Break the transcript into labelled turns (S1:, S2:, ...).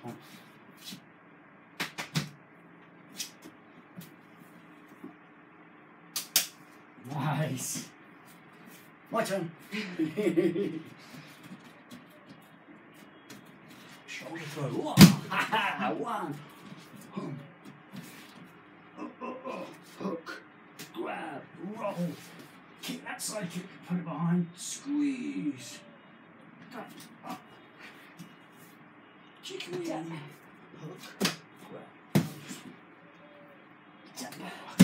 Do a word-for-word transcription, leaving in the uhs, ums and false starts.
S1: Nice. My turn. Shoulder throw. Whoa. One. Boom. Oh, oh, oh. Hook. Grab. Roll. Kick that side kick. Put it behind. Squeeze. Up. Up. Chicken in. Hook. Grab. Tap.